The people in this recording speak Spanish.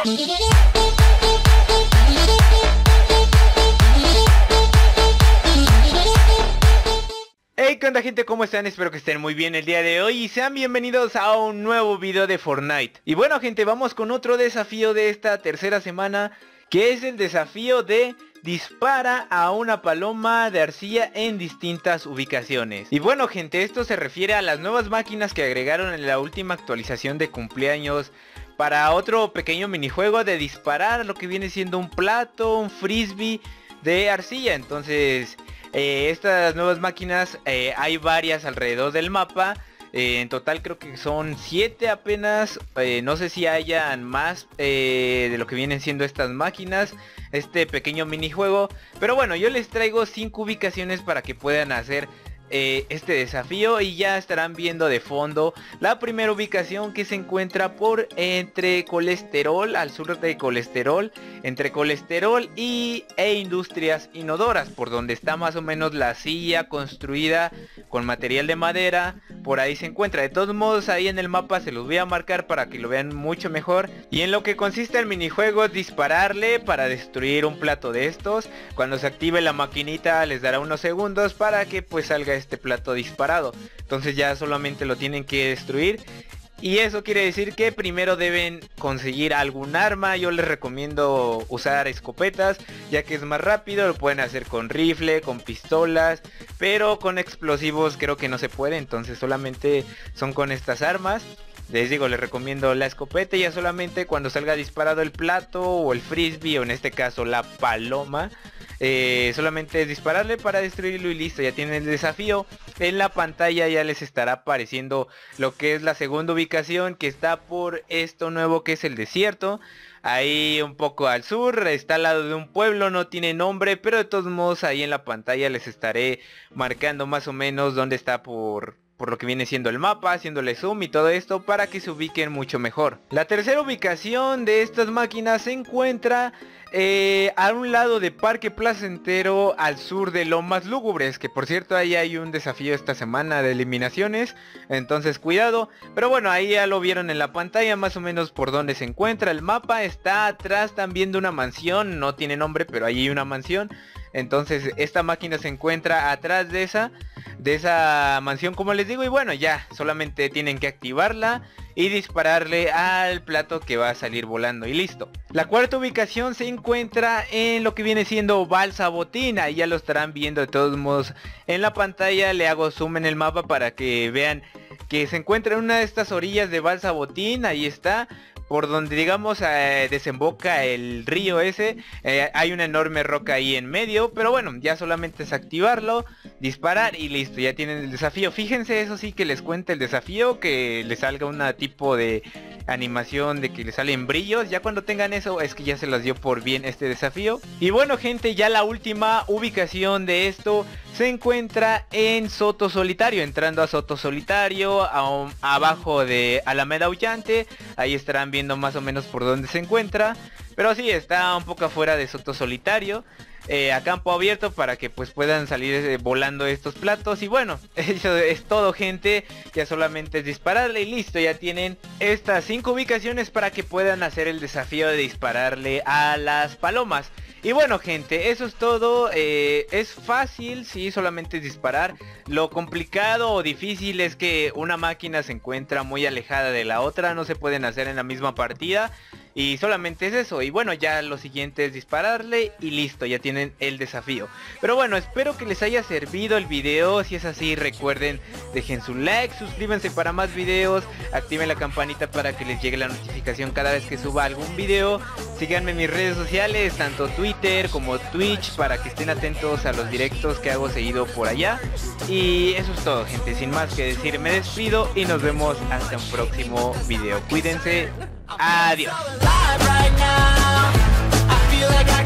Hey, ¿qué onda, gente? ¿Cómo están? Espero que estén muy bien el día de hoy y sean bienvenidos a un nuevo video de Fortnite. Y bueno, gente, vamos con otro desafío de esta tercera semana, que es el desafío de dispara a una paloma de arcilla en distintas ubicaciones. Y bueno, gente, esto se refiere a las nuevas máquinas que agregaron en la última actualización de cumpleaños para otro pequeño minijuego de disparar lo que viene siendo un plato, un frisbee de arcilla. Entonces estas nuevas máquinas hay varias alrededor del mapa. En total creo que son 7 apenas. No sé si hayan más de lo que vienen siendo estas máquinas, este pequeño minijuego. Pero bueno, yo les traigo 5 ubicaciones para que puedan hacer este desafío, y ya estarán viendo de fondo la primera ubicación, que se encuentra por entre Colesterol, al sur de Colesterol, entre Colesterol e Industrias Inodoras, por donde está más o menos la silla construida con material de madera. Por ahí se encuentra. De todos modos, ahí en el mapa se los voy a marcar para que lo vean mucho mejor. Y en lo que consiste el minijuego es dispararle para destruir un plato de estos. Cuando se active la maquinita les dará unos segundos para que pues salga este plato disparado. Entonces ya solamente lo tienen que destruir. Y eso quiere decir que primero deben conseguir algún arma. Yo les recomiendo usar escopetas, ya que es más rápido. Lo pueden hacer con rifle, con pistolas, pero con explosivos creo que no se puede. Entonces solamente son con estas armas. Les digo, les recomiendo la escopeta, y ya solamente cuando salga disparado el plato o el frisbee, o en este caso la paloma, solamente es dispararle para destruirlo y listo, ya tienen el desafío. En la pantalla ya les estará apareciendo lo que es la segunda ubicación, que está por esto nuevo que es el desierto. Ahí un poco al sur, está al lado de un pueblo, no tiene nombre, pero de todos modos ahí en la pantalla les estaré marcando más o menos dónde está por lo que viene siendo el mapa, haciéndole zoom y todo esto para que se ubiquen mucho mejor. La tercera ubicación de estas máquinas se encuentra a un lado de Parque Placentero, al sur de Lomas Lúgubres, que por cierto ahí hay un desafío esta semana de eliminaciones, entonces cuidado. Pero bueno, ahí ya lo vieron en la pantalla más o menos por donde se encuentra el mapa. Está atrás también de una mansión, no tiene nombre, pero ahí hay una mansión. Entonces esta máquina se encuentra atrás de esa mansión, como les digo. Y bueno, ya solamente tienen que activarla y dispararle al plato que va a salir volando y listo. La cuarta ubicación se encuentra en lo que viene siendo Balsa Botín. Ahí ya lo estarán viendo de todos modos en la pantalla. Le hago zoom en el mapa para que vean que se encuentra en una de estas orillas de Balsa Botín. Ahí está, por donde digamos desemboca el río ese. Hay una enorme roca ahí en medio, pero bueno, ya solamente es activarlo, disparar y listo, ya tienen el desafío. Fíjense, eso sí, que les cuente el desafío, que les salga una tipo de animación de que les salen brillos. Ya cuando tengan eso es que ya se las dio por bien este desafío. Y bueno, gente, ya la última ubicación de esto se encuentra en Soto Solitario, entrando a Soto Solitario, abajo de Alameda Aullante. Ahí estarán viendo más o menos por dónde se encuentra, pero sí, está un poco afuera de Soto Solitario, a campo abierto, para que pues puedan salir volando estos platos. Y bueno, eso es todo, gente. Ya solamente es dispararle y listo, ya tienen estas 5 ubicaciones para que puedan hacer el desafío de dispararle a las palomas. Y bueno, gente, eso es todo. Es fácil, sí, solamente es disparar. Lo complicado o difícil es que una máquina se encuentra muy alejada de la otra, no se pueden hacer en la misma partida. Y solamente es eso. Y bueno, ya lo siguiente es dispararle y listo, ya tienen el desafío. Pero bueno, espero que les haya servido el video. Si es así, recuerden, dejen su like, suscríbanse para más videos, activen la campanita para que les llegue la notificación cada vez que suba algún video. Síganme en mis redes sociales, tanto Twitter como Twitch, para que estén atentos a los directos que hago seguido por allá. Y eso es todo, gente, sin más que decir, me despido y nos vemos hasta un próximo video. Cuídense, adiós.